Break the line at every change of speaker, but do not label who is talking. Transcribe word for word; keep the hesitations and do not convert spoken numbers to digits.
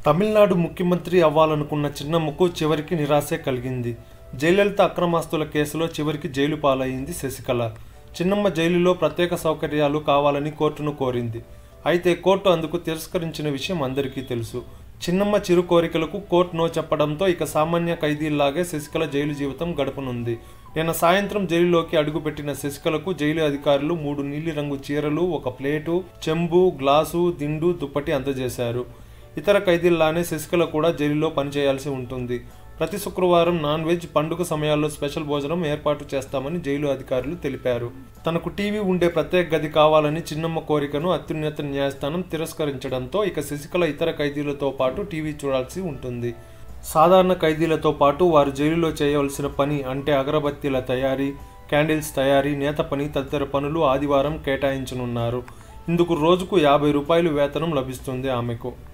తమిళనాడు ముఖ్యమంత్రి అవ్వాలనుకున్న చిన్నమ్మకు చివరికి నిరాశే కలిగింది. జయలలిత అక్రమాస్తుల కేసులో చివరికి జైలు పాలైంది శశికళ. చిన్నమ్మ జైలులో ప్రత్యేక సౌకర్యాలు కావాలని కోర్టును కోరింది. అయితే కోర్టు అందుకు తిరస్కరించిన విషయం అందరికీ తెలుసు. చిన్నమ్మ చిరు కోరికలకు కోర్టు నో చెప్పడంతో ఇక సామాన్య ఖైదీల్లాగే శశికళ జైలు జీవితం గడపనుంది. నిన్న సాయంత్రం జైలులోకి అడుగుపెట్టిన శశికళకు జైలు అధికారులు మూడు నీలిరంగు చీరలు, ఒక ప్లేటు, చెంబు, గ్లాసు, దిండు, దుప్పటి అందజేశారు. ఇతర ఖైదీల్లానే శశికళ కూడా జైలులో పనిచేయాల్సి ఉంటుంది. ప్రతి శుక్రవారం నాన్ వెజ్, పండుగ సమయాల్లో స్పెషల్ భోజనం ఏర్పాటు చేస్తామని జైలు అధికారులు తెలిపారు. తనకు టీవీ ఉండే ప్రత్యేక గది కావాలని చిన్నమ్మ కోరికను అత్యున్నత న్యాయస్థానం తిరస్కరించడంతో ఇక శశికళ ఇతర ఖైదీలతో పాటు టీవీ చూడాల్సి ఉంటుంది. సాధారణ ఖైదీలతో పాటు వారు జైలులో చేయవలసిన పని అంటే అగరబత్తీల తయారీ, క్యాండిల్స్ తయారీ, నేత పని తదితర పనులు ఆదివారం కేటాయించనున్నారు. ఇందుకు రోజుకు యాభై రూపాయలు వేతనం లభిస్తుంది ఆమెకు.